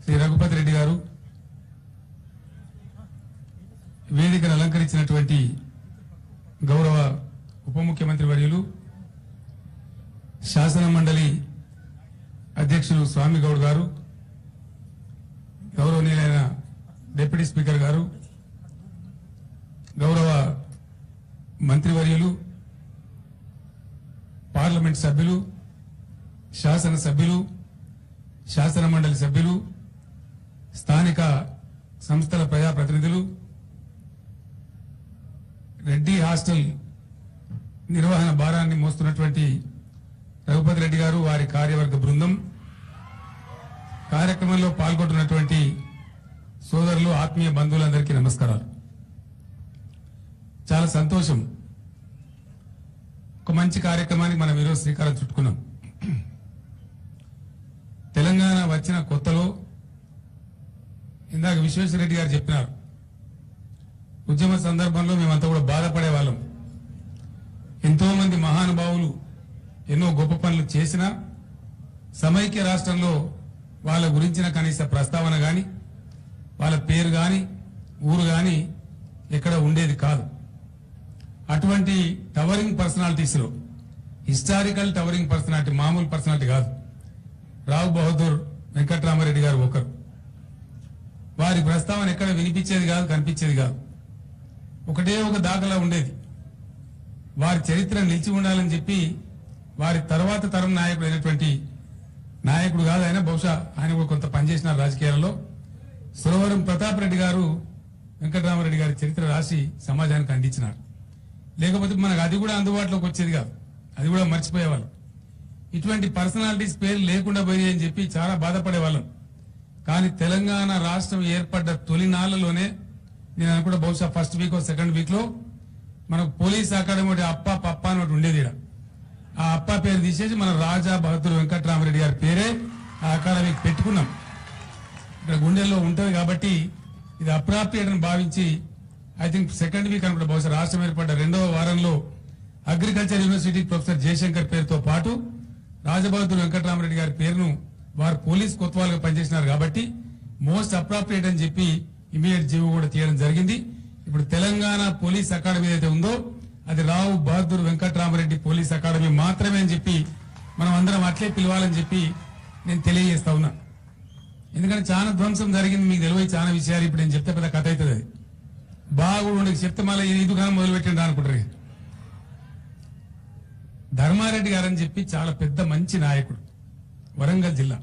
శ్రీ రఘుపతి రెడ్డి గారు, వేదికను అలంకరించినటువంటి గౌరవ ఉప ముఖ్యమంత్రి వర్యులు, శాసన మండలి అధ్యక్షులు స్వామి గౌడ్ గారు, గౌరవనీయులైన డిప్యూటీ స్పీకర్ గారు, గౌరవ మంత్రివర్యులు, పార్లమెంట్ సభ్యులు, శాసన సభ్యులు, శాసన మండలి సభ్యులు, స్థానిక సంస్థల ప్రజాప్రతినిధులు, రెడ్డి హాస్టల్ నిర్వహణ భారాన్ని మోస్తున్నటువంటి రఘుపతి రెడ్డి గారు, వారి కార్యవర్గ బృందం, కార్యక్రమంలో పాల్గొంటున్నటువంటి సోదరులు, ఆత్మీయ బంధువులందరికీ నమస్కారాలు. చాలా సంతోషం. ఒక మంచి కార్యక్రమానికి మనం ఈరోజు శ్రీకారం చుట్టుకున్నాం. తెలంగాణ వచ్చిన కొత్తలో ఇందాక విశ్వేశ్వరరెడ్డి గారు చెప్పినారు, ఉద్యమ సందర్భంలో మేమంతా కూడా బాధపడే వాళ్ళం. ఎంతో మంది మహానుభావులు ఎన్నో గొప్ప పనులు చేసినా సమైక్య రాష్ట్రంలో వాళ్ళ గురించిన కనీస ప్రస్తావన గాని, వాళ్ళ పేరు గాని, ఊరు గాని ఎక్కడ ఉండేది కాదు. అటువంటి టవరింగ్ పర్సనాలిటీస్ లో హిస్టారికల్ టవరింగ్ పర్సనాలిటీ, మామూలు పర్సనాలిటీ కాదు, రావు బహదూర్ వెంకట్రామారెడ్డి గారు ఒకరు. వారి ప్రస్తావన ఎక్కడ వినిపించేది కాదు, కనిపించేది కాదు. ఒకటే ఒక దాఖలా ఉండేది. వారి చరిత్ర నిలిచి ఉండాలని చెప్పి వారి తర్వాత తరం నాయకుడు అయినటువంటి నాయకుడు కాదు ఆయన, బహుశా ఆయన కూడా కొంత పనిచేసిన రాజకీయాలలో, సురవరం ప్రతాప్ రెడ్డి గారు వెంకటరామారెడ్డి గారి చరిత్ర రాసి సమాజానికి అందించినారు. లేకపోతే మనకు అది కూడా అందుబాటులోకి వచ్చేది కాదు, అది కూడా మర్చిపోయేవాళ్ళం. ఇటువంటి పర్సనాలిటీస్ పేరు లేకుండా పోయి అని చెప్పి చాలా బాధపడేవాళ్ళం. కానీ తెలంగాణ రాష్ట్రం ఏర్పడ్డ తొలినాళ్లలోనే, నేను అనుకుంటా బహుశా ఫస్ట్ వీక్ సెకండ్ వీక్ లో మనకు పోలీస్ అకాడమీ ఒకటి అప్ప పప్ప అని ఒకటి ఉండేది. ఆ అప్ప పేరు తీసేసి మన రాజా బహదూర్ వెంకట్రామరెడ్డి గారి పేరే ఆ అకాడమీకి పెట్టుకున్నాం. ఇక్కడ గుండెల్లో ఉంటుంది కాబట్టి ఇది అప్రాప్రియేట్ అని భావించి ఐ థింక్ సెకండ్ వీక్ అనుకుంటా బహుశా రాష్ట్రం ఏర్పడ్డ 2వ వారంలో అగ్రికల్చర్ యూనివర్సిటీ ప్రొఫెసర్ జయశంకర్ పేరుతో పాటు రాజబహదూర్ వెంకట్రామరెడ్డి గారి పేరును వారు పోలీస్ కొత్వాలుగా పనిచేసినారు కాబట్టి మోస్ట్ అప్రాప్రియేట్ అని చెప్పి ఇమీడియట్ జీవో కూడా తీయడం జరిగింది. ఇప్పుడు తెలంగాణ పోలీస్ అకాడమీ ఏదైతే ఉందో అది రావు బహదూర్ వెంకట్రామరెడ్డి పోలీస్ అకాడమీ మాత్రమే అని చెప్పి మనం అందరం అట్లే పిలవాలని చెప్పి నేను తెలియజేస్తా ఉన్నా. ఎందుకంటే చాలా ధ్వంసం జరిగింది, మీకు తెలియ చాలా విషయాలు ఇప్పుడు నేను చెప్తే పెద్ద కథ అవుతుంది. అది బాగుండి చెప్తే మళ్ళీ ఈ దుకాణం మొదలుపెట్టిండు అనుకుంటారు. ధర్మారెడ్డి గారని చెప్పి చాలా పెద్ద మంచి నాయకుడు, వరంగల్ జిల్లా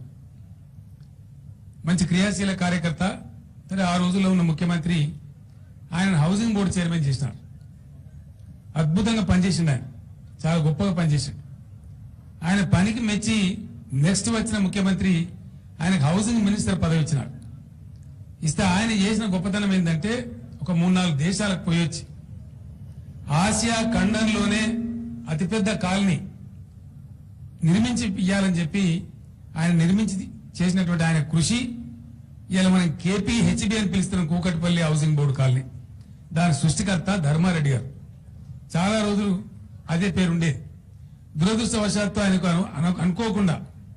మంచి క్రియాశీల కార్యకర్త. సరే, ఆ రోజుల్లో ఉన్న ముఖ్యమంత్రి ఆయన హౌసింగ్ బోర్డు చైర్మన్ చేసినారు. అద్భుతంగా పనిచేసిండు ఆయన, చాలా గొప్పగా పనిచేసిండు. ఆయన పనికి మెచ్చి నెక్స్ట్ వచ్చిన ముఖ్యమంత్రి ఆయనకు హౌసింగ్ మినిస్టర్ పదవి ఇచ్చినారు. ఇస్తే ఆయన చేసిన గొప్పతనం ఏంటంటే ఒక 3-4 దేశాలకు పోయొచ్చి ఆసియా ఖండంలోనే అతిపెద్ద కాలనీ నిర్మించి ఇయ్యాలని చెప్పి ఆయన నిర్మించి చేసినటువంటి ఆయన కృషి ఇలా మనం KPHB అని పిలుస్తున్నాం, కూకట్పల్లి హౌసింగ్ బోర్డు కాలనీ. దాని సృష్టికర్త ధర్మారెడ్డి గారు. చాలా రోజులు అదే పేరుండేది. దురదృష్టవశాత్తు ఆయనకు అనుకోకుండా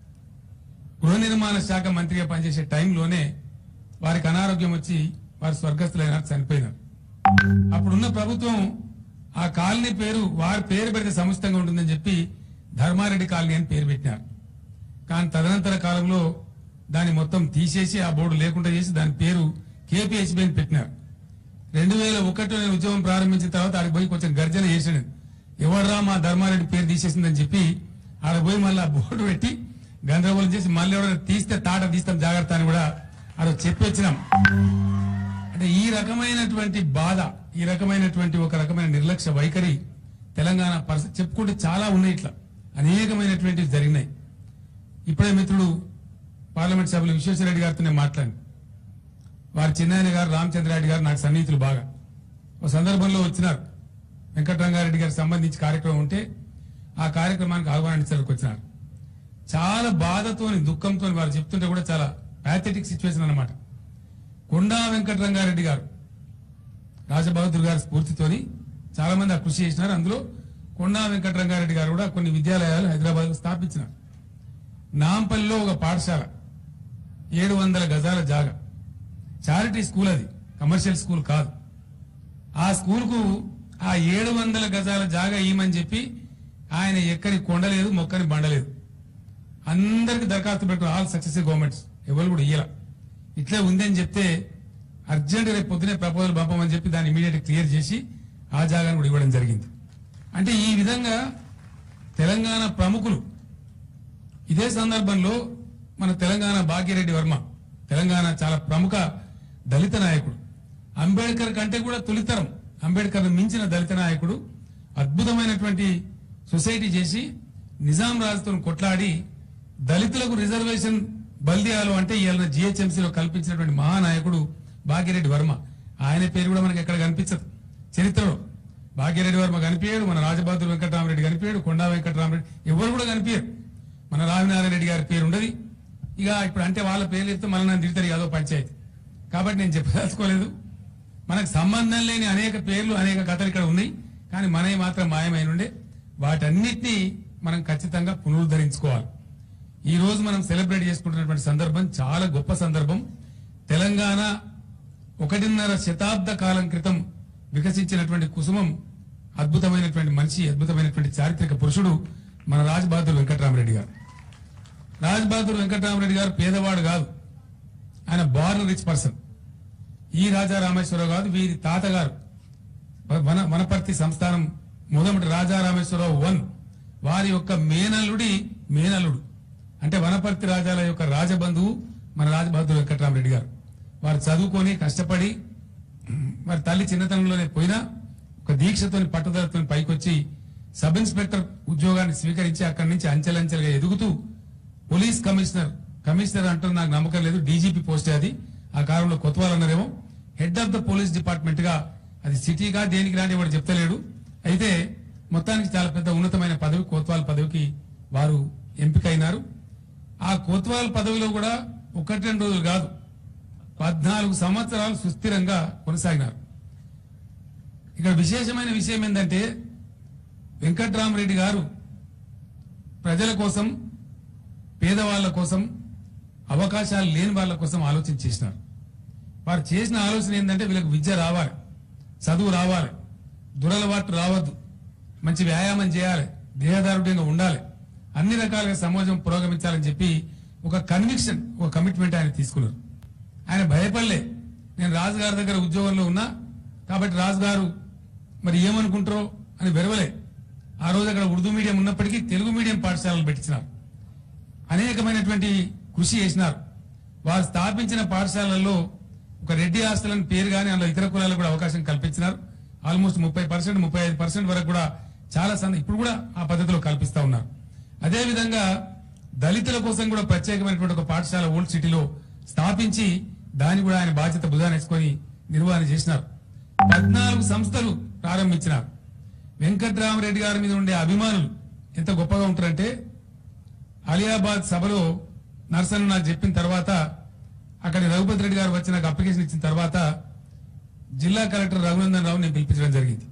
గృహ నిర్మాణ శాఖ మంత్రిగా పనిచేసే టైంలోనే వారికి అనారోగ్యం వచ్చి వారు స్వర్గస్థులైనారు, చనిపోయినారు. అప్పుడున్న ప్రభుత్వం ఆ కాలనీ పేరు వారి పేరు పెడితే సముచితంగా ఉంటుందని చెప్పి ధర్మారెడ్డి కాలనీ అని పేరు పెట్టినారు. కానీ తదనంతర కాలంలో దాన్ని మొత్తం తీసేసి ఆ బోర్డు లేకుండా చేసి దాని పేరు KPHB అని పెట్టినారు. 2001లో నేను ఉద్యమం ప్రారంభించిన తర్వాత ఆడికి పోయి కొంచెం గర్జన చేసాడు, ఎవడరా మా ధర్మారెడ్డి పేరు తీసేసిందని చెప్పి ఆడ పోయి మళ్ళీ ఆ బోర్డు పెట్టి గందరగోళం చేసి మళ్ళీ ఎవరైనా తీస్తే తాట తీస్తాం జాగ్రత్త అని కూడా ఆడ చెప్పి వచ్చినాం. అంటే ఈ రకమైనటువంటి బాధ, ఈ రకమైనటువంటి ఒక రకమైన నిర్లక్ష్య వైఖరి తెలంగాణ చెప్పుకుంటే చాలా ఉన్నాయి, ఇట్లా అనేకమైనటువంటివి జరిగినాయి. ఇప్పుడే మిత్రుడు పార్లమెంట్ సభ్యులు విశ్వేశ్వరరెడ్డి గారితో నేను మాట్లాడాను. వారి చిన్నాయన గారు రామచంద్రారెడ్డి గారు నాకు సన్నిహితులు బాగా. ఒక సందర్భంలో వచ్చినారు, వెంకటరంగారెడ్డి గారికి సంబంధించి కార్యక్రమం ఉంటే ఆ కార్యక్రమానికి ఆహ్వానించడానికి వచ్చినారు. చాలా బాధతో దుఃఖంతో వారు చెప్తుంటే కూడా చాలా ప్యాథెటిక్ సిచ్యువేషన్ అన్నమాట. కొండా వెంకటరంగారెడ్డి గారు రాజబహదూర్ గారి స్ఫూర్తితోని చాలా మంది ఆ కృషి చేసినారు. అందులో కొండా వెంకటరంగారెడ్డి గారు కూడా కొన్ని విద్యాలయాలు హైదరాబాద్ లో స్థాపించినారు. నాంపల్లిలో ఒక పాఠశాల 700 గజాల జాగా, చారిటీ స్కూల్, అది కమర్షియల్ స్కూల్ కాదు. ఆ స్కూల్కు ఆ 700 గజాల జాగా ఇవ్వమని చెప్పి ఆయన ఎక్కడి కొండలేదు, మొక్కని బండలేదు. అందరికి దరఖాస్తు పెట్టు, ఆల్ సక్సెసివ్ గవర్నమెంట్స్, ఎవరు కూడా ఇయ్యాల. ఇట్లే ఉందని చెప్తే అర్జెంట్ రేపు పొద్దునే ప్రపోజల్ పంపమని చెప్పి దాన్ని ఇమీడియట్ క్లియర్ చేసి ఆ జాగాను కూడా ఇవ్వడం జరిగింది. అంటే ఈ విధంగా తెలంగాణ ప్రముఖులు. ఇదే సందర్భంలో మన తెలంగాణ భాగ్యరెడ్డి వర్మ, తెలంగాణ చాలా ప్రముఖ దళిత నాయకుడు, అంబేద్కర్ కంటే కూడా తొలితరం, అంబేద్కర్ మించిన దళిత నాయకుడు, అద్భుతమైనటువంటి సొసైటీ చేసి నిజాం రాజుతో కొట్లాడి దళితులకు రిజర్వేషన్ బల్దియాలు అంటే ఇవాళ జిహెచ్ఎంసీలో కల్పించినటువంటి మహానాయకుడు భాగ్యరెడ్డి వర్మ. ఆయన పేరు కూడా మనకి ఎక్కడ కనిపించదు చరిత్రలో. భాగ్యరెడ్డి వర్మ కనిపించాడు, మన రాజబహదూర్ వెంకటరామరెడ్డి కనిపించాడు, కొండా వెంకటరామరెడ్డి, ఎవరు కూడా కనిపించారు. మన రావినారాయణ రెడ్డి గారి పేరు ఉండదు. ఇక ఇప్పుడు అంటే వాళ్ళ పేర్లు చెప్తే మళ్ళీ నన్ను తిడతారు యాదో పంచాయతీ. కాబట్టి నేను చెప్పదలుచుకోలేదు. మనకు సంబంధం లేని అనేక పేర్లు, అనేక కథలు ఇక్కడ ఉన్నాయి. కానీ మనవి మాత్రం మాయమైన ఉండే. వాటన్నిటినీ మనం ఖచ్చితంగా పునరుద్ధరించుకోవాలి. ఈ రోజు మనం సెలబ్రేట్ చేసుకుంటున్నటువంటి సందర్భం చాలా గొప్ప సందర్భం. తెలంగాణ 1.5 శతాబ్ద కాలం క్రితం వికసించినటువంటి కుసుమం, అద్భుతమైనటువంటి మనిషి, అద్భుతమైనటువంటి చారిత్రక పురుషుడు మన రాజబహదూర్ వెంకటరామరెడ్డి గారు. రాజబహదూర్ వెంకటరామరెడ్డి గారు పేదవాడు కాదు, ఆయన బార్న్ రిచ్ పర్సన్. ఈ రాజా రామేశ్వరరావు కాదు, వీరి తాతగారు వనపర్తి సంస్థానం మొదటి రాజా రామేశ్వరరావు 1 వారి యొక్క మేనల్లుడు అంటే వనపర్తి రాజాల యొక్క రాజబంధువు మన రాజబహదూర్ వెంకటరామరెడ్డి గారు. వారు చదువుకొని కష్టపడి వారి తల్లి చిన్నతనంలోనే పోయినా ఒక దీక్షతోని పట్టుదలతో పైకొచ్చి సబ్ ఇన్స్పెక్టర్ ఉద్యోగాన్ని స్వీకరించి అక్కడి నుంచి అంచెలంచెలుగా ఎదుగుతూ పోలీస్ కమిషనర్ అంటారు, నాకు నమ్మకం లేదు, డీజీపీ పోస్టే అది. ఆ కాలంలో కొత్తవాళ్ళు అన్నారేమో. Head of the police department గా, అది సిటీగా దేనికి రాని వాడు చెప్తలేడు. అయితే మొత్తానికి చాలా పెద్ద ఉన్నతమైన పదవి, కోత్వాల్ పదవికి వారు ఎంపికైనారు. ఆ కోత్వాల్ పదవిలో కూడా 1-2 రోజులు కాదు, 14 సంవత్సరాలు సుస్థిరంగా కొనసాగినారు. ఇక్కడ విశేషమైన విషయం ఏంటంటే వెంకట్రామరెడ్డి గారు ప్రజల కోసం, పేదవాళ్ల కోసం, అవకాశాలు లేని వాళ్ళ కోసం ఆలోచన చేసినారు. వారు చేసిన ఆలోచన ఏంటంటే వీళ్ళకి విద్య రావాలి, చదువు రావాలి, దురలవాటు రావద్దు, మంచి వ్యాయామం చేయాలి, దేహదారుఢ్యంగా ఉండాలి, అన్ని రకాలుగా సమాజం పురోగమించాలని చెప్పి ఒక కన్విక్షన్, ఒక కమిట్మెంట్ ఆయన తీసుకున్నారు. ఆయన భయపడలే. నేను రాజుగారి దగ్గర ఉద్యోగంలో ఉన్నా కాబట్టి రాజుగారు మరి ఏమనుకుంటారో అని వెరవలే. ఆ రోజు అక్కడ ఉర్దూ మీడియం ఉన్నప్పటికీ తెలుగు మీడియం పాఠశాలలు పెట్టించినారు. అనేకమైనటువంటి కృషి చేసినారు. వారు స్థాపించిన పాఠశాలల్లో ఒక రెడ్డి హాస్టల్ అని పేరు గానీ అందులో ఇతర కులాలకు కూడా అవకాశం కల్పించినారు. ఆల్మోస్ట్ 30%, 35% వరకు కూడా చాలా ఇప్పుడు కూడా ఆ పద్ధతిలో కల్పిస్తా ఉన్నారు. అదేవిధంగా దళితుల కోసం కూడా ప్రత్యేకమైనటువంటి ఒక పాఠశాల ఓల్డ్ సిటీలో స్థాపించి దాన్ని కూడా ఆయన బాధ్యత భుజానేసుకొని నిర్వహణ చేసినారు. 14 సంస్థలు ప్రారంభించినారు. వెంకట్రామరెడ్డి గారి మీద ఉండే అభిమానులు ఎంత గొప్పగా ఉంటారంటే, అలియాబాద్ సభలో నర్సన్ నాకు చెప్పిన తర్వాత, అక్కడి రఘుపతి రెడ్డి గారు వచ్చి నాకు అప్లికేషన్ ఇచ్చిన తర్వాత జిల్లా కలెక్టర్ రఘునందన్ రావు నేను పిలిపించడం జరిగింది.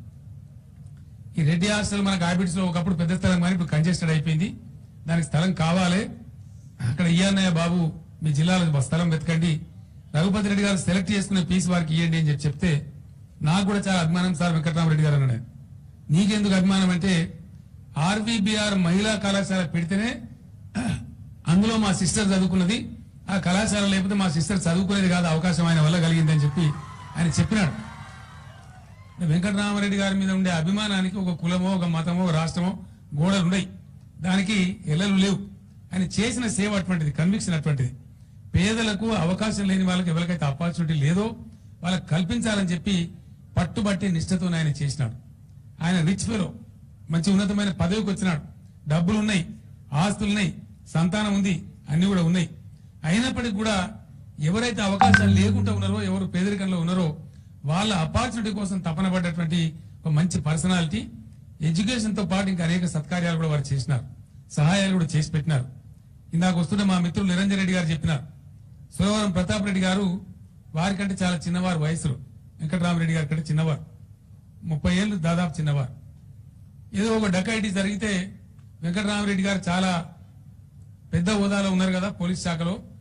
ఈ రెడ్డి హాస్టల్ మనకు హ్యాబిట్స్ లో ఒకప్పుడు పెద్ద స్థలం కానీ ఇప్పుడు కంజెస్టెడ్ అయిపోయింది, దానికి స్థలం కావాలి, అక్కడ ఇయ్యన్నయ్య బాబు మీ జిల్లాలో స్థలం వెతకండి, రఘుపతి రెడ్డి గారు సెలెక్ట్ చేసుకున్న పీస్ వారికి ఇవ్వండి అని చెప్తే నాకు కూడా చాలా అభిమానం సార్ వెంకటరామరెడ్డి గారు అన్నాడు. నీకెందుకు అభిమానం అంటే ఆర్వీబీఆర్ మహిళా కళాశాల పెడితేనే అందులో మా సిస్టర్ చదువుకున్నది, ఆ కళాశాల లేకపోతే మా సిస్టర్ చదువుకునేది కాదు, అవకాశం ఆయన వల్ల కలిగిందని చెప్పి ఆయన చెప్పినాడు. వెంకటరామరెడ్డి గారి మీద ఉండే అభిమానానికి ఒక కులమో, ఒక మతమో, ఒక రాష్ట్రమో గోడలు ఉన్నాయి, దానికి ఎల్లలు లేవు. ఆయన చేసిన సేవ అటువంటిది, కన్విక్షన్ అటువంటిది. పేదలకు, అవకాశం లేని వాళ్ళకి ఎవరికైతే ఆపర్చునిటీ లేదో వాళ్ళకి కల్పించాలని చెప్పి పట్టుబట్టి నిష్ఠతో ఆయన చేసినాడు. ఆయన రిచ్ ఫెలో, మంచి ఉన్నతమైన పదవికి వచ్చినాడు, డబ్బులున్నాయి, ఆస్తులున్నాయి, సంతానం ఉంది, అన్ని కూడా ఉన్నాయి. అయినప్పటికీ కూడా ఎవరైతే అవకాశాలు లేకుండా ఉన్నారో, ఎవరు పేదరికంలో ఉన్నారో వాళ్ళ ఆపర్చునిటీ కోసం తపన పడ్డటువంటి ఒక మంచి పర్సనాలిటీ. ఎడ్యుకేషన్ తో పాటు ఇంకా అనేక సత్కార్యాలు కూడా వారు చేసినారు, సహాయాలు కూడా చేసి పెట్టినారు. ఇందాక వస్తున్న మా మిత్రులు నిరంజన్ రెడ్డి గారు చెప్పినారు, సురవరం ప్రతాప్ రెడ్డి గారు వారికంటే చాలా చిన్నవారు వయసులో, వెంకటరామరెడ్డి గారి కంటే చిన్నవారు, 30 ఏళ్ళు దాదాపు చిన్నవారు. ఏదో ఒక డకైటీ జరిగితే వెంకటరామరెడ్డి గారు చాలా పెద్ద హోదాలో ఉన్నారు కదా పోలీస్ శాఖలో,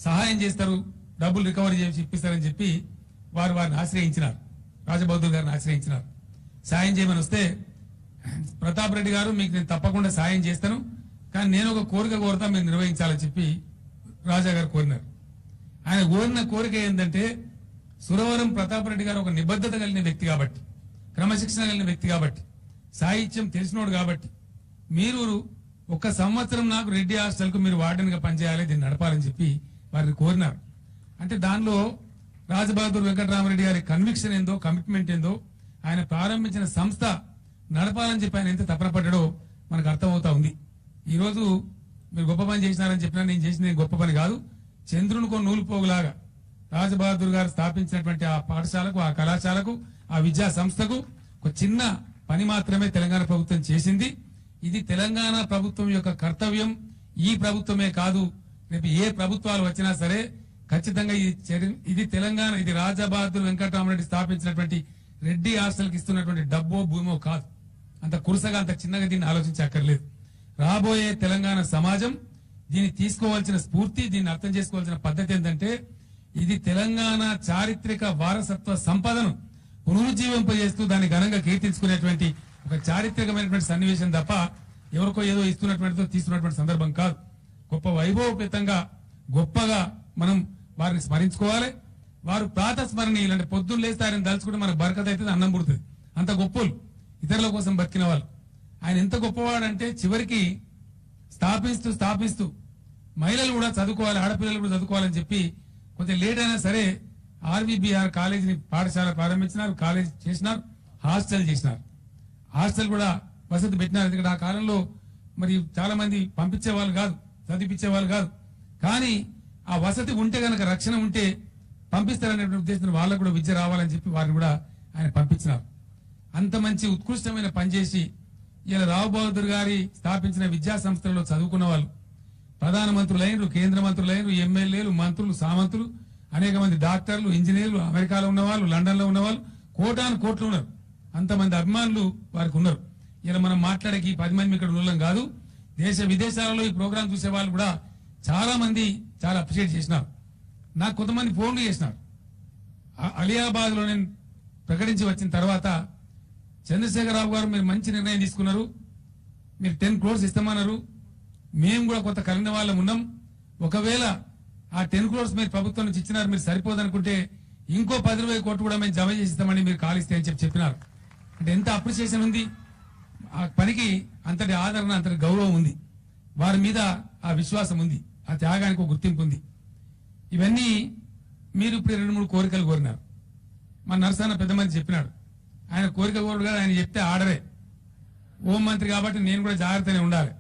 సహాయం చేస్తారు, డబ్బులు రికవరీ చేసి ఇప్పిస్తారని చెప్పి వారిని ఆశ్రయించినారు, రాజబహదూర్ గారిని ఆశ్రయించినారు. సాయం చేయమని వస్తే ప్రతాప్ రెడ్డి గారు మీకు నేను తప్పకుండా సాయం చేస్తాను, కానీ నేను ఒక కోరిక కోరుతా, మీరు నిర్వహించాలని చెప్పి రాజా గారు కోరినారు. ఆయన కోరిన కోరిక ఏంటంటే సురవరం ప్రతాప్ రెడ్డి గారు ఒక నిబద్ధత కలిగిన వ్యక్తి కాబట్టి, క్రమశిక్షణ కలిగిన వ్యక్తి కాబట్టి, సాహిత్యం తెలిసినోడు కాబట్టి మీరు ఒక సంవత్సరం నాకు రెడ్డి హాస్టల్ కు మీరు వార్డెన్ గా పనిచేయాలి, దీన్ని నడపాలని చెప్పి వారిని కోరినారు. అంటే దానిలో రాజబహదూర్ వెంకటరామరెడ్డి గారి కన్విక్షన్ ఏందో, కమిట్మెంట్ ఏందో, ఆయన ప్రారంభించిన సంస్థ నడపాలని చెప్పి ఆయన ఎంత తపన పడ్డాడో మనకు అర్థమవుతా ఉంది. ఈ రోజు మీరు గొప్ప పని చేసినారని చెప్పినా నేను చేసింది గొప్ప పని కాదు. చంద్రునికో నూలు పోగులాగా రాజబహదూర్ గారు స్థాపించినటువంటి ఆ పాఠశాలకు, ఆ కళాశాలకు, ఆ విద్యా సంస్థకు ఒక చిన్న పని మాత్రమే తెలంగాణ ప్రభుత్వం చేసింది. ఇది తెలంగాణ ప్రభుత్వం యొక్క కర్తవ్యం. ఈ ప్రభుత్వమే కాదు, రేపు ఏ ప్రభుత్వాలు వచ్చినా సరే ఖచ్చితంగా ఇది తెలంగాణ, ఇది రాజబహదూర్ వెంకటరామరెడ్డి స్థాపించినటువంటి రెడ్డి హాస్టల్కి ఇస్తున్నటువంటి డబ్బో భూమో కాదు. అంత కురుసగా, అంత చిన్నగా దీన్ని ఆలోచించక్కర్లేదు. రాబోయే తెలంగాణ సమాజం దీన్ని తీసుకోవాల్సిన స్ఫూర్తి, దీన్ని అర్థం చేసుకోవాల్సిన పద్ధతి ఏంటంటే ఇది తెలంగాణ చారిత్రక వారసత్వ సంపదను పునరుజ్జీవింపజేస్తూ దాన్ని ఘనంగా కీర్తించుకునేటువంటి ఒక చారిత్రకమైనటువంటి సన్నివేశం తప్ప ఎవరికో ఏదో ఇస్తున్నటువంటిదో తీసుకున్నటువంటి సందర్భం కాదు. గొప్ప వైభవపేతంగా గొప్పగా మనం వారిని స్మరించుకోవాలి. వారు ప్రాతస్మరణీయులు, అంటే పొద్దున్న లేస్తే ఆయన దలుచుకుంటే మనకు బరకత అవుతుంది, అన్నం పుడుతుంది. అంత గొప్పలు, ఇతరుల కోసం బతికిన వాళ్ళు. ఆయన ఎంత గొప్పవాడంటే చివరికి స్థాపిస్తూ మహిళలు కూడా చదువుకోవాలి, ఆడపిల్లలు కూడా చదువుకోవాలని చెప్పి కొంచెం లేట్ అయినా సరే ఆర్వీబీఆర్ కాలేజీని పాఠశాల ప్రారంభించినారు, కాలేజ్ చేసినారు, హాస్టల్ చేసినారు. హాస్టల్ కూడా వసతి పెట్టినారు. ఎందుకంటే ఆ కాలంలో మరి చాలా మంది పంపించే వాళ్ళు కాదు, చదివించే వాళ్ళు కాదు. కానీ ఆ వసతి ఉంటే గనక, రక్షణ ఉంటే పంపిస్తారనే ఉద్దేశంతో వాళ్ళకు కూడా విద్య రావాలని చెప్పి వారిని కూడా ఆయన పంపించినారు. అంత మంచి ఉత్కృష్టమైన పనిచేసి ఇలా రావు బహదూర్ గారి స్థాపించిన విద్యా సంస్థలలో చదువుకున్న వాళ్ళు ప్రధానమంత్రులైనరు, కేంద్ర మంత్రులైనరు, ఎమ్మెల్యేలు, మంత్రులు, సామంతులు, అనేక మంది డాక్టర్లు, ఇంజనీర్లు, అమెరికాలో ఉన్నవాళ్ళు, లండన్ లో ఉన్నవాళ్ళు, కోటాను కోట్లు ఉన్నారు. అంతమంది అభిమానులు వారికి ఉన్నారు. ఇలా మనం మాట్లాడేకి 10 మంది ఇక్కడ ఉండడం కాదు, దేశ విదేశాలలో ఈ ప్రోగ్రాం చూసే వాళ్ళు కూడా చాలా మంది చాలా అప్రిషియేట్ చేసినారు. నాకు కొంతమంది ఫోన్లు చేసినారు. అలియాబాద్ లో నేను ప్రకటించి వచ్చిన తర్వాత, చంద్రశేఖరరావు గారు మీరు మంచి నిర్ణయం తీసుకున్నారు, మీరు 10 crores ఇస్తామన్నారు, మేము కూడా కొంత కలిగిన వాళ్ళం ఉన్నాం, ఒకవేళ ఆ 10 crores మీరు ప్రభుత్వం నుంచి ఇచ్చినారు, మీరు సరిపోదనుకుంటే ఇంకో 10-20 కోట్లు కూడా మేము జమ చేసి ఇస్తామని మీరు కాలిస్తే అని చెప్పినారు. అంటే ఎంత అప్రిసియేషన్ ఉంది, ఆ పనికి అంతటి ఆదరణ, అంతటి గౌరవం ఉంది, వారి మీద ఆ విశ్వాసం ఉంది, ఆ త్యాగానికి ఒక గుర్తింపు ఉంది. ఇవన్నీ మీరు ఇప్పుడు 2-3 కోరికలు కోరినారు. మా నరసన్న పెద్ద మంది చెప్పినాడు, ఆయన కోరిక కోరుడు కదా, ఆయన చెప్తే ఆర్డరే. హోం మంత్రి కాబట్టి నేను కూడా జాగ్రత్తనే ఉండాలి.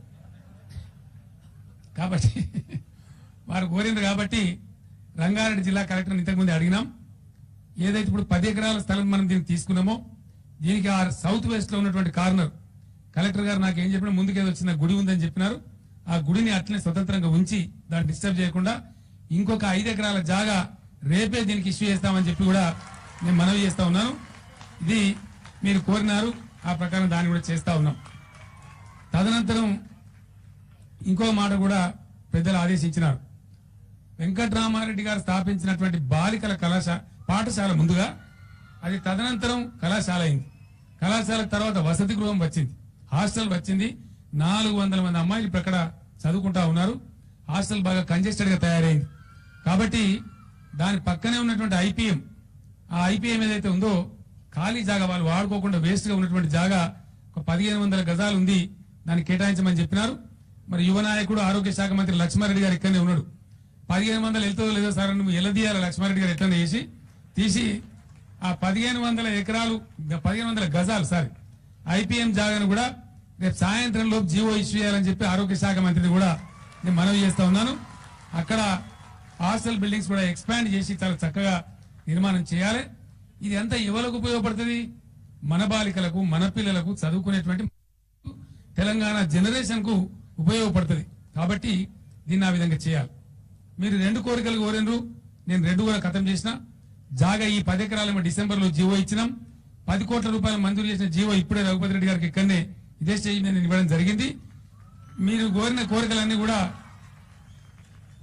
కాబట్టి వారు కోరింది కాబట్టి రంగారెడ్డి జిల్లా కలెక్టర్ ఇంతకుముందు అడిగినాం. ఏదైతే ఇప్పుడు 10 ఎకరాల స్థలం మనం దీనికి తీసుకున్నామో, దీనికి ఆ సౌత్ వెస్ట్ లో ఉన్నటువంటి కార్నర్ కలెక్టర్ గారు నాకు ఏం చెప్పినా, ముందుకేదో వచ్చిన గుడి ఉందని చెప్పినారు. ఆ గుడిని అట్లనే స్వతంత్రంగా ఉంచి దాన్ని డిస్టర్బ్ చేయకుండా ఇంకొక 5 ఎకరాల జాగా రేపే దీనికి ఇష్యూ చేస్తామని చెప్పి కూడా నేను మనవి చేస్తా ఉన్నాను. ఇది మీరు కోరినారు, ఆ ప్రకారం దాన్ని కూడా చేస్తా ఉన్నాం. తదనంతరం ఇంకో మాట కూడా పెద్దలు ఆదేశించినారు. వెంకటరామారెడ్డి గారు స్థాపించినటువంటి బాలికల పాఠశాల ముందుగా, అది తదనంతరం కళాశాల అయింది. కళాశాల తర్వాత వసతి గృహం వచ్చింది, హాస్టల్ వచ్చింది. 400 మంది అమ్మాయిలు ఇప్పుడు అక్కడ చదువుకుంటా ఉన్నారు. హాస్టల్ బాగా కంజెస్టెడ్ గా తయారైంది. కాబట్టి దాని పక్కనే ఉన్నటువంటి ఐపీఎం, ఆ ఐపీఎం ఏదైతే ఉందో ఖాళీ జాగా, వాళ్ళు వాడుకోకుండా వేస్ట్ గా ఉన్నటువంటి జాగా ఒక 1500 గజాలు ఉంది, దాన్ని కేటాయించమని చెప్పినారు. మరి యువ నాయకుడు, ఆరోగ్య శాఖ మంత్రి లక్ష్మారెడ్డి గారు ఇక్కడనే ఉన్నాడు. 1500 వెళ్తుందో లేదో సార్, నువ్వు ఎల్లదీయాలి లక్ష్మారెడ్డి గారు ఎట్లనే తీసి ఆ 1500 ఎకరాలు, 1500 గజాలు ఐపీఎం జాగాను కూడా రేపు సాయంత్రం లోపు జీవో ఇష్యూ చేయాలని చెప్పి ఆరోగ్య శాఖ మంత్రిని కూడా నేను మనవి చేస్తా ఉన్నాను. అక్కడ హాస్టల్ బిల్డింగ్స్ కూడా ఎక్స్పాండ్ చేసి చాలా చక్కగా నిర్మాణం చేయాలి. ఇది అంతా ఎవరికి ఉపయోగపడుతుంది? మన బాలికలకు, మన పిల్లలకు, చదువుకునేటువంటి తెలంగాణ జనరేషన్ కు ఉపయోగపడుతుంది. కాబట్టి దీన్ని ఆ విధంగా చేయాలి. మీరు 2 కోరికలు కోరినరు, నేను 2 కూడా ఖతం చేసిన. జాగా ఈ 10 ఎకరాలు డిసెంబర్ లో జీవో ఇచ్చినాం. 10 కోట్ల రూపాయలు మంజూరు చేసిన జీవో ఇప్పుడే రఘుపతి రెడ్డి గారికి ఇక్కడనే ఇదే స్టేజ్ మీద ఇవ్వడం జరిగింది. మీరు కోరిన కోరికలన్నీ కూడా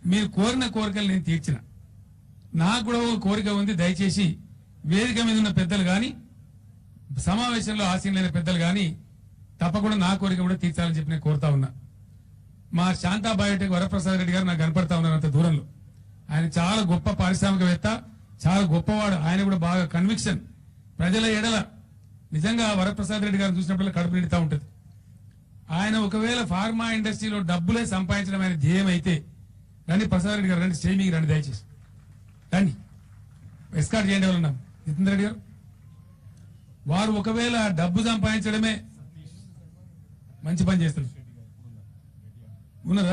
మీరు కోరిన కోరికలు నేను తీర్చిన. నాకు కూడా ఒక కోరిక ఉంది. దయచేసి వేదిక మీద ఉన్న పెద్దలు గాని సమావేశంలో ఆసీనులైన పెద్దలు గాని తప్పకుండా నా కోరిక కూడా తీర్చాలని చెప్పి నేను కోరుతా ఉన్నా. మా శాంతా బయోటెక్ వరప్రసాద్ రెడ్డి గారు నాకు కనపడతా ఉన్నారు అంత దూరంలో. ఆయన చాలా గొప్ప పారిశ్రామికవేత్త, చాలా గొప్పవాడు. ఆయన కూడా బాగా కన్విక్షన్ ప్రజల ఎడల. నిజంగా వరప్రసాద్ రెడ్డి గారిని చూసినప్పుడు కడుపు నిండుతా ఉంటుంది. ఆయన ఒకవేళ ఫార్మా ఇండస్ట్రీలో డబ్బులే సంపాదించడం ఆయన ధ్యేయం అయితే రండి ప్రసాద్ రెడ్డి గారు, రండి స్టేజ్ మీకు రండి, దయచేసి రండి, ఎస్కార్ట్ చేయండి. ఎవరన్నా జితేందర్ రెడ్డి గారు, వారు ఒకవేళ డబ్బు సంపాదించడమే మంచి పని చేస్తారు. ఉన్నదా?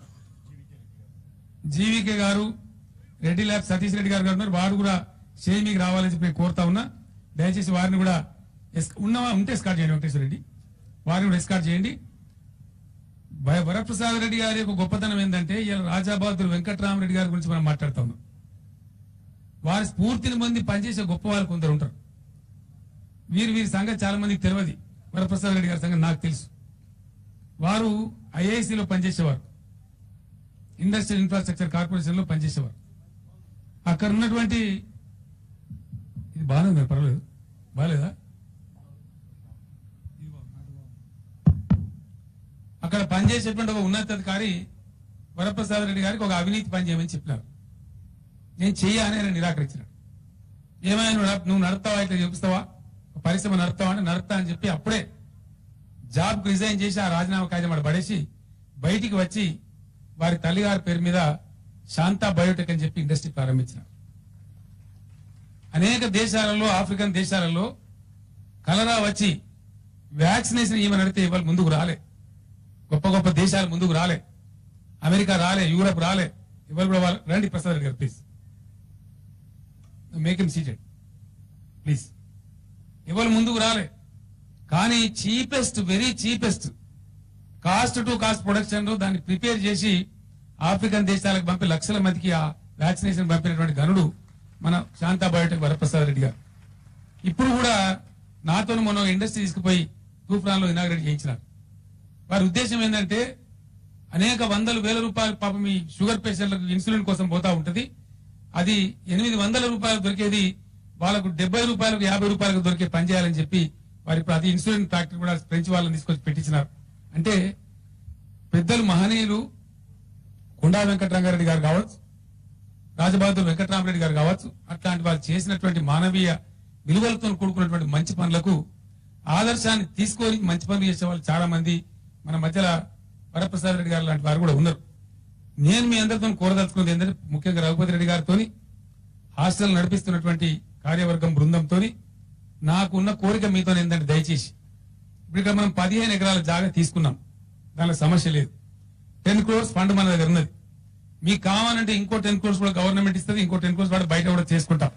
జీవీకే గారు, రెడ్డి ల్యాబ్ సతీష్ రెడ్డి గారు ఉన్నారు. వారు కూడా స్టేజ్ మీకు రావాలని చెప్పి కోరుతా ఉన్నా. దయచేసి వారిని కూడా ఉన్నవా ఉంటే ఎస్కార్ట్ చేయండి. వెంకటేశ్వర రెడ్డి వారిని కూడా ఎస్కార్ట్ చేయండి. వరప్రసాద్ రెడ్డి గారి యొక్క గొప్పతనం ఏంటంటే ఇలా రాజాబహదూర్ వెంకట్రామరెడ్డి గారి గురించి మనం మాట్లాడుతా ఉన్నాం. వారి స్ఫూర్తిని మంది పనిచేసే గొప్ప వాళ్ళు కొందరు ఉంటారు. వీరి సంగతి చాలా మందికి తెలియదు. వరప్రసాద్ రెడ్డి గారి సంగతి నాకు తెలుసు. వారు ఐఐసిలో పనిచేసేవారు, ఇండస్ట్రియల్ ఇన్ఫ్రాస్ట్రక్చర్ కార్పొరేషన్ లో పనిచేసేవారు. అక్కడ ఉన్నటువంటి ఇది బాగానే పర్వాలేదు, బాగాలేదా? అక్కడ పనిచేసేటువంటి ఒక ఉన్నతాధికారి వరప్రసాద్ రెడ్డి గారికి ఒక అవినీతి పని చేయమని చెప్పినారు. నేను చెయ్యని ఆయన నిరాకరించినాడు. ఏమైనా నువ్వు నడుపుతావా, ఇట్లా చూపిస్తావా, పరిశ్రమ నడుపుతావా అంటే నడుపుతా అని చెప్పి అప్పుడే జాబ్ రిజైన్ చేసి ఆ రాజీనామా కాగితం అక్కడ పడేసి బయటికి వచ్చి వారి తల్లిగారి పేరు మీద శాంతా బయోటెక్ అని చెప్పి ఇండస్ట్రీ ప్రారంభించినారు. అనేక దేశాలలో, ఆఫ్రికన్ దేశాలలో కలరా వచ్చి వ్యాక్సినేషన్ ఏమని అడిగితే ఇవాళ ముందుకు రాలే. గొప్ప గొప్ప దేశాలు ముందుకు రాలే, అమెరికా రాలే, యూరప్ రాలే. ఇవాళ కూడా వాళ్ళు రండి ప్రసాద్ రెడ్డి గారు, please make him seated please. ఇవాళ ముందుకు రాలే. కానీ cheapest, very cheapest cost to cost production లో దాన్ని ప్రిపేర్ చేసి ఆఫ్రికన్ దేశాలకు పంపి లక్షల మందికి ఆ వ్యాక్సినేషన్ పంపినటువంటి గనుడు మన శాంతా బయోటెక్ వరప్రసాద్ రెడ్డి గారు. ఇప్పుడు కూడా నాతో మొన్న ఇండస్ట్రీ తీసుకుపోయి తూఫాన్ లో ఇనాగ్రేట్ చేయించినారు. వారి ఉద్దేశం ఏంటంటే అనేక వందలు వేల రూపాయలు పాపం ఈ షుగర్ పేషెంట్లకు ఇన్సులిన్ కోసం పోతా ఉంటది. అది 800 రూపాయలు దొరికేది వాళ్ళకు 70 రూపాయలకు 50 రూపాయలకు దొరికే పని చేయాలని చెప్పి వారి ఇప్పుడు అది ఇన్సులిన్ ఫ్యాక్టరీ కూడా ఫ్రెంచ్ వాళ్ళని తీసుకొచ్చి పెట్టించినారు. అంటే పెద్దలు మహనీయులు కొండా వెంకటరంగారెడ్డి గారు కావచ్చు, రాజబహదూర్ వెంకటరామరెడ్డి గారు కావచ్చు, అట్లాంటి వాళ్ళు చేసినటువంటి మానవీయ విలువలతో కూడుకున్నటువంటి మంచి పనులకు ఆదర్శాన్ని తీసుకొని మంచి పనులు చేసే వాళ్ళు చాలా మంది మన మధ్యలో వరప్రసాద్ రెడ్డి గారు లాంటి వారు కూడా ఉన్నారు. నేను మీ అందరితో కోరదలుచుకున్నది ఏంటంటే ముఖ్యంగా రఘుపతి రెడ్డి గారితో హాస్టల్ నడిపిస్తున్నటువంటి కార్యవర్గం బృందంతో నాకున్న కోరిక మీతో ఏంటంటే దయచేసి ఇప్పుడు ఇక్కడ మనం 15 ఎకరాల జాగా తీసుకున్నాం, దానిలో సమస్య లేదు. 10 crores ఫండ్ మన దగ్గర ఉన్నది. మీకు కావాలంటే ఇంకో 10 crores కూడా గవర్నమెంట్ ఇస్తుంది, ఇంకో 10 crores కూడా బయట కూడా చేసుకుంటాం.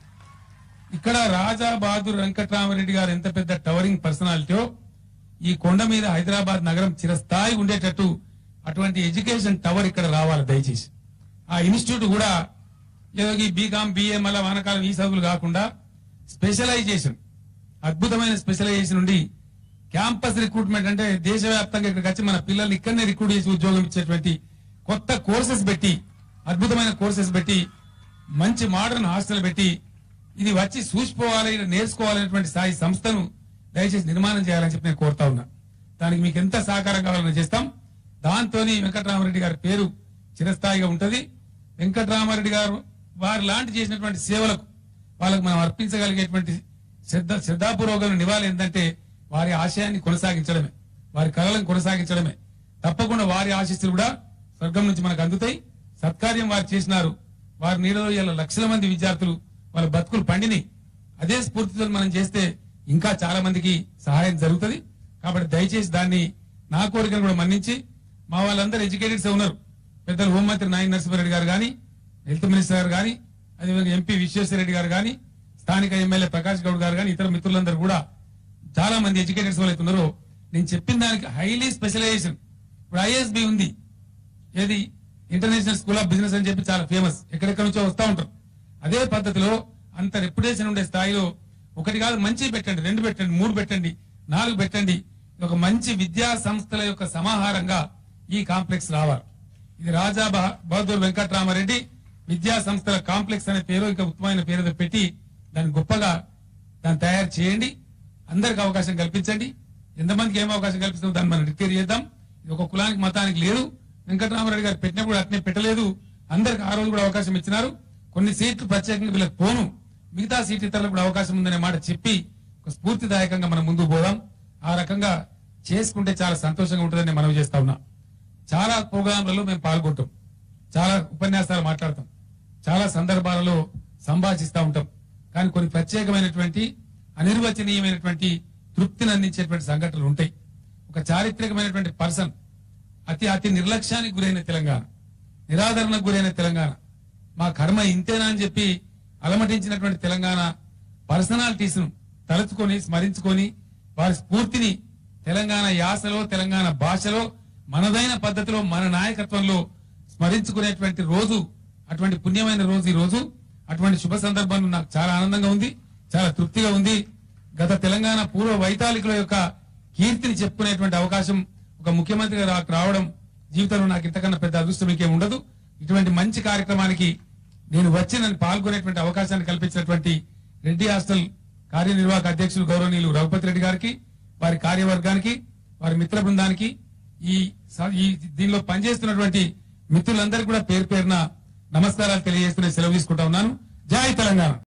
ఇక్కడ రాజా బహదూర్ వెంకటరామరెడ్డి గారు ఎంత పెద్ద టవరింగ్ పర్సనాలిటీయో ఈ కొండ మీద హైదరాబాద్ నగరం చిరస్థాయి ఉండేటట్టు అటువంటి ఎడ్యుకేషన్ టవర్ ఇక్కడ రావాలి దయచేసి. ఆ ఇన్స్టిట్యూట్ కూడా ఏదో ఈ బీకామ్ బిఏ మళ్ళా వానకాలం ఈ చదువులు కాకుండా స్పెషలైజేషన్, అద్భుతమైన స్పెషలైజేషన్ ఉండి క్యాంపస్ రిక్రూట్మెంట్ అంటే దేశవ్యాప్తంగా ఇక్కడికి వచ్చి మన పిల్లల్ని ఇక్కడనే రిక్రూట్ చేసి ఉద్యోగం ఇచ్చేటువంటి కొత్త కోర్సెస్ పెట్టి, అద్భుతమైన కోర్సెస్ పెట్టి, మంచి మోడర్న్ హాస్టల్ పెట్టి ఇది వచ్చి చూసిపోవాలి, నేర్చుకోవాలనేటువంటి స్థాయి సంస్థను దయచేసి నిర్మాణం చేయాలని చెప్పి నేను కోరుతా ఉన్నా. దానికి మీకు ఎంత సహకారం కావాలని చేస్తాం. దాంతో వెంకటరామరెడ్డి గారి పేరు చిరస్థాయిగా ఉంటది. వెంకటరామరెడ్డి గారు వారి లాంటి చేసినటువంటి సేవలకు వాళ్ళకు మనం అర్పించగలిగేటువంటి శ్రద్ధాపూర్వకమైన నివాళి ఏంటంటే వారి ఆశయాన్ని కొనసాగించడమే, వారి కళలను కొనసాగించడమే. తప్పకుండా వారి ఆశీస్సులు కూడా స్వర్గం నుంచి మనకు అందుతాయి. సత్కార్యం వారు చేసినారు. వారి నీడలో ఇలా లక్షల మంది విద్యార్థులు వాళ్ళ బతుకులు పండిని. అదే స్ఫూర్తితో మనం చేస్తే ఇంకా చాలా మందికి సహాయం జరుగుతుంది. కాబట్టి దయచేసి దాన్ని నా కోరికను కూడా మన్నించి మా వాళ్ళందరూ ఎడ్యుకేటెడ్స్ ఉన్నారు. పెద్దలు హోంమంత్రి నాయన నరసింహారెడ్డి గారు కానీ, హెల్త్ మినిస్టర్ గారు కానీ, అదేవిధంగా ఎంపీ విశ్వేశ్వరరెడ్డి గారు కానీ, స్థానిక ఎమ్మెల్యే ప్రకాష్ గౌడ్ గారు కానీ, ఇతర మిత్రులందరూ కూడా చాలా మంది ఎడ్యుకేటెడ్స్ వాళ్ళు ఉన్నారో నేను చెప్పిన దానికి హైలీ స్పెషలైజేషన్. ఇప్పుడు ఐఎస్బి ఉంది, ఏది ఇంటర్నేషనల్ స్కూల్ ఆఫ్ బిజినెస్ అని చెప్పి చాలా ఫేమస్, ఎక్కడెక్కడ నుంచో వస్తూ ఉంటారు. అదే పద్ధతిలో అంత రెప్యుటేషన్ ఉండే స్థాయిలో ఒకటి కాదు మంచి పెట్టండి, 2 పెట్టండి, 3 పెట్టండి, 4 పెట్టండి. ఒక మంచి విద్యా సంస్థల యొక్క సమాహారంగా ఈ కాంప్లెక్స్ రావాలి. ఇది రాజా బహదూర్ వెంకట్రామారెడ్డి విద్యా సంస్థల కాంప్లెక్స్ అనే పేరు ఇంకా ఉత్తమమైన పేరుతో పెట్టి దాన్ని గొప్పగా దాన్ని తయారు చేయండి. అందరికి అవకాశం కల్పించండి. ఎంతమందికి ఏం అవకాశం కల్పిస్తాం దాన్ని మనం డిక్లేర్ చేద్దాం. ఇది ఒక కులానికి మతానికి లేదు. వెంకటరామారెడ్డి గారు పెట్టినప్పుడు అట్నే పెట్టలేదు. అందరికి ఆ రోజు కూడా అవకాశం ఇచ్చినారు. కొన్ని సీట్లు ప్రత్యేకంగా వీళ్ళకి పోను, మిగతా సీట్ ఇతరులకు కూడా అవకాశం ఉందనే మాట చెప్పి ఒక స్ఫూర్తిదాయకంగా మనం ముందుకు పోదాం. ఆ రకంగా చేసుకుంటే చాలా సంతోషంగా ఉంటుందని నేను మనవి చేస్తా ఉన్నా. చాలా ప్రోగ్రాంలలో మేము పాల్గొంటాం, చాలా ఉపన్యాసాలు మాట్లాడతాం, చాలా సందర్భాలలో సంభాషిస్తూ ఉంటాం. కానీ కొన్ని ప్రత్యేకమైనటువంటి అనిర్వచనీయమైనటువంటి తృప్తిని అందించేటువంటి సంఘటనలు ఉంటాయి. ఒక చారిత్రకమైనటువంటి పర్సన్ అతి నిర్లక్ష్యానికి గురైన తెలంగాణ, నిరాదరణకు గురైన తెలంగాణ, మా కర్మ ఇంతేనా అని చెప్పి అలమటించినటువంటి తెలంగాణ పర్సనాలిటీస్ ను తలుచుకొని స్మరించుకొని వారి స్ఫూర్తిని తెలంగాణ యాసలో తెలంగాణ భాషలో మనదైన పద్ధతిలో మన నాయకత్వంలో స్మరించుకునేటువంటి రోజు, అటువంటి పుణ్యమైన రోజు ఈ రోజు. అటువంటి శుభ సందర్భంలో నాకు చాలా ఆనందంగా ఉంది, చాలా తృప్తిగా ఉంది. గత తెలంగాణ పూర్వ వైతాళికుల యొక్క కీర్తిని చెప్పుకునేటువంటి అవకాశం ఒక ముఖ్యమంత్రిగా రావడం జీవితంలో నాకు ఇంతకన్నా పెద్ద అదృష్టం ఇంకేం ఉండదు. ఇటువంటి మంచి కార్యక్రమానికి నేను వచ్చి నన్ను పాల్గొనేటువంటి అవకాశాన్ని కల్పించినటువంటి రెడ్డి హాస్టల్ కార్యనిర్వాహక అధ్యక్షులు గౌరవనీయులు రఘుపతి రెడ్డి గారికి, వారి కార్యవర్గానికి, వారి మిత్ర బృందానికి, ఈ దీనిలో పనిచేస్తున్నటువంటి మిత్రులందరికీ కూడా పేరు పేరున నమస్కారాలు తెలియజేస్తూనే సెలవు తీసుకుంటా ఉన్నాను. జై తెలంగాణ.